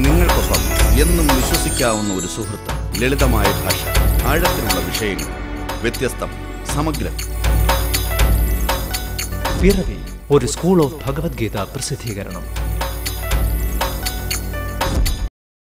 നിങ്ങൾക്കൊപ്പം എന്നും വിശ്വസിക്കാവുന്ന ഒരു സുഹൃത്ത്. ലളിതമായ ഭാഷ, ആഴത്തിലുള്ള വിഷയങ്ങൾ, വ്യത്യസ്തം, സമഗ്രം. പിറവി ഒരു സ്കൂൾ ഓഫ് ഭഗവത്ഗീത പ്രസിദ്ധീകരണം.